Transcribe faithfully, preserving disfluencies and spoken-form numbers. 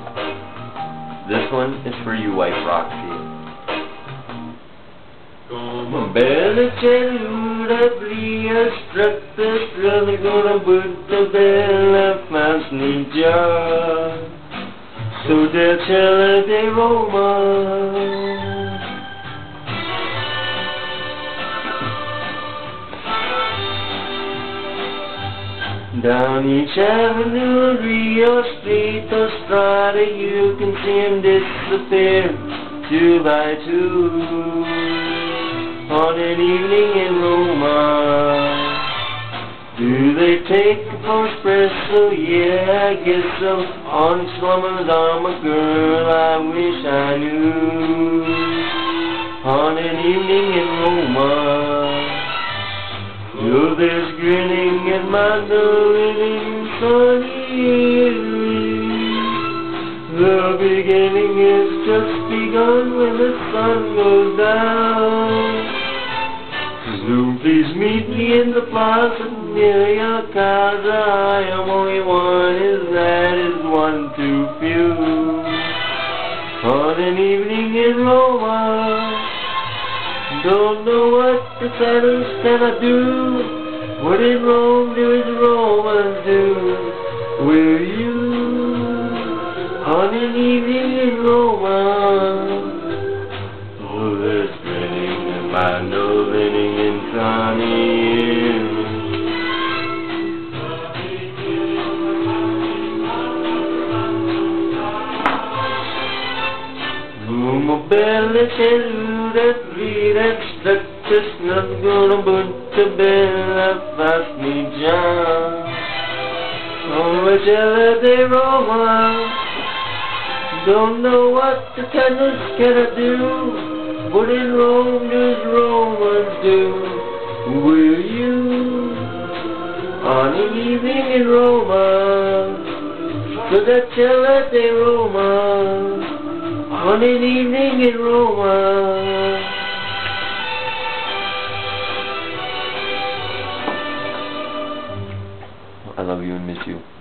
This one is for you, wife Roxy. Come bella celular bria struck the struggle gonna put the bella fast ninja. So del cielo de Roma. Down each avenue, Rio Street, or Strada, you can see him disappear two by two on an evening in Roma. Do they take a for espresso? Yeah, I guess so. On each woman's arm, a girl I wish I knew on an evening in Roma. You're there's grinning at my door living sunny. The beginning is just begun when the sun goes down. So please meet me in the plaza near your casa. I am only one, is that is one too few. On an evening in Roma. Don't know what the Italians cannot do. What in Rome do as Romans do? Will you on an evening in Roma? Oh, there's grinning and mandolining in sunny. Uma bella celular that stuck just not gonna put the bella fast me down. On the cielo de Roma. Don't know what the tenants cannot do. What in Rome does Romans do? Will you on an evening in Roma? To the cielo de Roma. On an evening in Roma. I love you and miss you.